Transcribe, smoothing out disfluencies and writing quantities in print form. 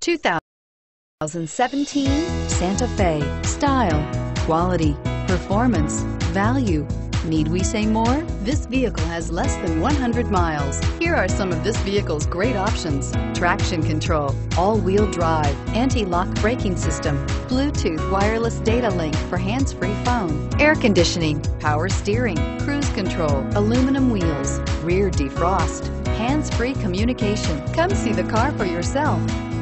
2017 Santa Fe. Style, quality, performance, value. Need we say more? This vehicle has less than 100 miles. Here are some of this vehicle's great options: traction control, all-wheel drive, anti-lock braking system, Bluetooth wireless data link for hands-free phone, air conditioning, power steering, cruise control, aluminum wheels, rear defrost, hands-free communication. Come see the car for yourself.